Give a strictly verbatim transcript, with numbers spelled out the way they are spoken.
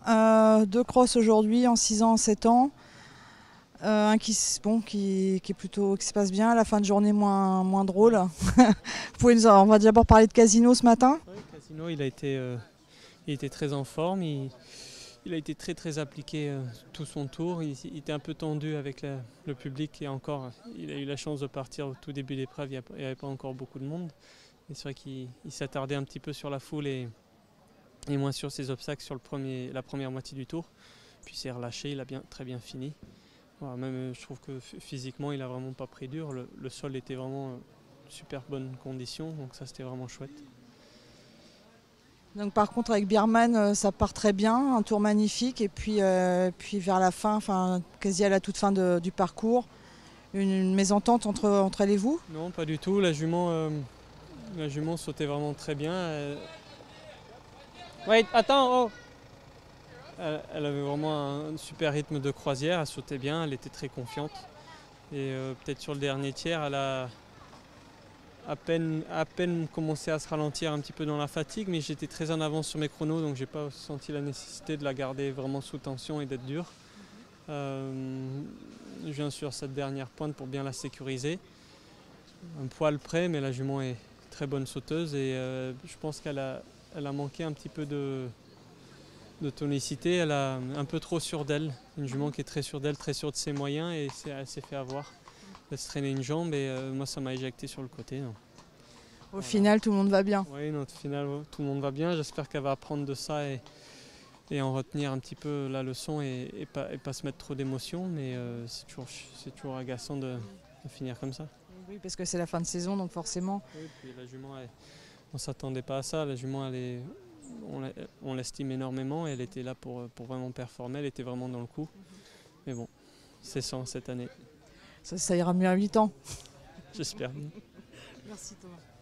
Euh, deux crosses aujourd'hui en six ans, en sept ans. Euh, un qui, s- bon, qui, qui est plutôt, qui se passe bien. La fin de journée moins, moins drôle. Vous pouvez nous, on va d'abord parler de Casino ce matin. Oui, Casino, il a été, euh, il était très en forme. Il, il a été très très appliqué euh, tout son tour. Il, il était un peu tendu avec la- le public et encore, il a eu la chance de partir au tout début de l'épreuve. Il n'y avait pas encore beaucoup de monde. Et c'est vrai qu'il il s'attardait un petit peu sur la foule et, et moins sur ses obstacles sur le premier, la première moitié du tour. Puis s'est relâché, il a bien, très bien fini. Voilà, même euh, je trouve que f- physiquement, il a vraiment pas pris dur. Le, le sol était vraiment euh, super bonne condition, donc ça c'était vraiment chouette. Donc par contre avec Birman, euh, ça part très bien, un tour magnifique. Et puis, euh, puis vers la fin, enfin quasi à la toute fin de- du parcours, une, une mésentente entre, entre elle et vous. Non, pas du tout. La jument, euh, la jument sautait vraiment très bien. Elle... Wait, attends, oh elle, elle avait vraiment un super rythme de croisière. Elle sautait bien, elle était très confiante. Et euh, peut-être sur le dernier tiers, elle a à peine, à peine commencé à se ralentir un petit peu dans la fatigue, mais j'étais très en avance sur mes chronos, donc j'ai pas senti la nécessité de la garder vraiment sous tension et d'être dur. Euh, je viens sur cette dernière pointe pour bien la sécuriser. Un poil près, mais la jument est très bonne sauteuse et euh, je pense qu'elle a, elle a manqué un petit peu de, de tonicité. Elle a un peu trop sûre d'elle. Une jument qui est très sûre d'elle, très sûre de ses moyens et elle s'est fait avoir. Elle se traînait une jambe et euh, moi ça m'a éjecté sur le côté. Donc, Au voilà. final, tout le monde va bien. Oui, notre finale, tout le monde va bien. J'espère qu'elle va apprendre de ça et, et en retenir un petit peu la leçon et, et, pas, et pas se mettre trop d'émotion. Mais euh, c'est toujours, c'est toujours agaçant de, de finir comme ça. Oui, parce que c'est la fin de saison, donc forcément. Oui, puis la jument, elle, on ne s'attendait pas à ça. La jument, elle est, on, l'a- on l'estime énormément. Elle était là pour, pour vraiment performer. Elle était vraiment dans le coup. Mais bon, c'est sans cette année. Ça, ça ira mieux à huit ans. J'espère bien. Merci Thomas.